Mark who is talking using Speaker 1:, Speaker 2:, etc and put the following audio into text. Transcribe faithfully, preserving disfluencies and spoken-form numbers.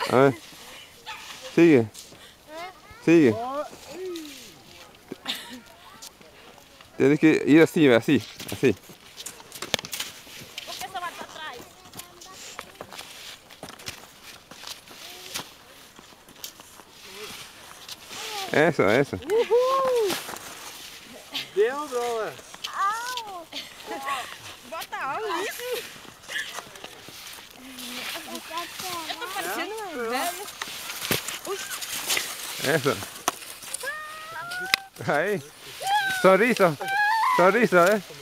Speaker 1: A ver. Sigue. Sigue. Tienes que ir así, así, así.
Speaker 2: ¿Por qué se va para atrás?
Speaker 1: Eso, eso.
Speaker 3: Uhul! Deu, brother.
Speaker 2: Au! Bota água nisso. Eu tô parecendo uma velha.
Speaker 1: Eso. Ahí. Sorriso. Sorriso, eh.